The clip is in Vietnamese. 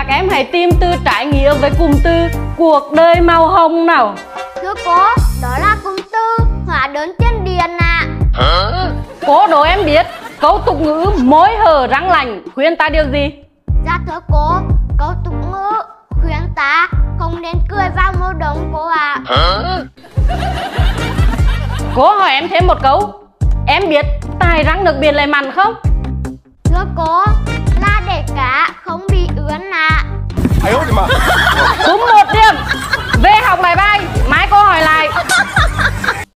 Các em hãy tìm từ trái nghĩa với cụm từ cuộc đời màu hồng nào. Thưa cô, đó là cụm từ hóa đơn tiền điện ạ. Cô đố em biết câu tục ngữ môi hở răng lành khuyên ta điều gì? Dạ thưa cô, câu tục ngữ khuyên ta không nên cười vào mùa đông cô ạ. Cô hỏi em thêm một câu. Em biết tài răng nước biển lại mặn không? Thưa cô,